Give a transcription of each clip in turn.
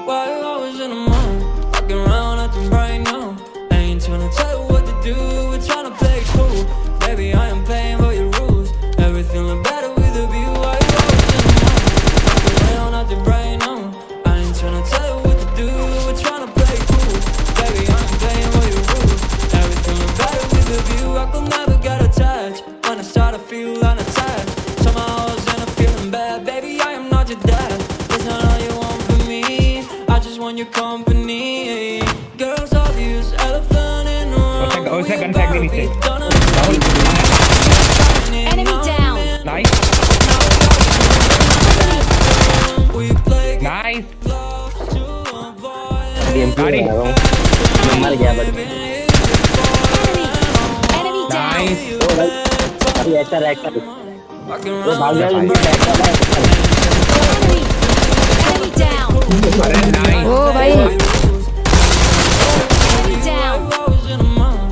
Why you always in the mood? Walking around acting right now. I ain't tryna tell you what to do, we're tryna play cool. Baby, I am playing by your rules. Everything look better with a view. Why you always in the mood? Walking around acting right now. I ain't tryna tell you what to do, we're tryna play cool. Baby, I am playing by your rules. Everything look better with a view. I could never get attached. When I start to feel unattached, somehow I was in a feeling bad. Baby, I am not your dad. It's not all you want from me, I just want your company. Girls obvious, elephant in the room. We about to be done. Enemy down. Nice. We play Nice. games to avoid Game Gaड़ी. मर गया but Enemy down. Nice. अभी ऐसा rack walking वो भाग around. जाएगा ये rack का Enemy. Enemy down. अरे nice. ओ भाई Enemy down. Always in the mood.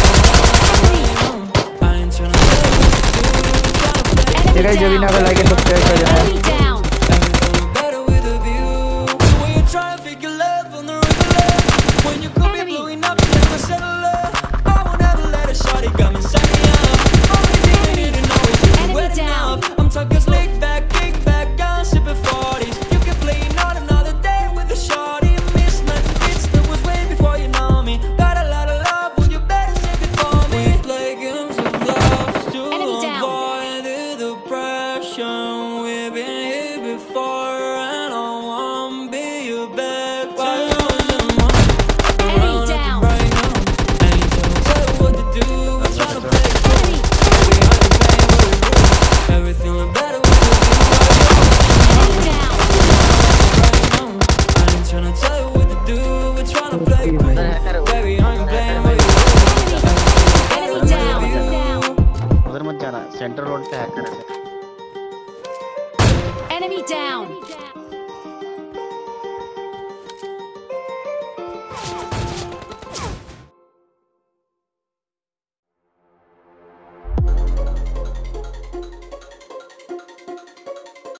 I ain't tryna tell you what to do, tryna play तेरा जो भी ना down. लाइक सब्सक्राइब कर देना Enemy down. everything better with a view. When you try to figure love on the regular, when you could be Enemy. blowing up like a cellular, I won't ever let a shawty come and sign me up. Only thing you need to know is you Enemy wet down. enough. I'm talking slick back, kick back, I'm sipping 40s. You can play not another day with a shawty. A mismatch fits that was way before you know me. Got a lot of love, well you better save it for me. We play games of love to Enemy down. avoid the depression. We've been here before and I won't be your back. Why you always in the mood? Enemy down. Right now, I ain't tryna tell you what to do, I'm tryna play cool. Enemy. Baby, I ain't playing with your rules. Everything look better with you. Enemy down. Right now, I ain't tryna tell you what to do, we're tryna play cool. Baby, I ain't playing with your rules. Enemy down. उधर मत जाना central road पे hacker है Enemy down.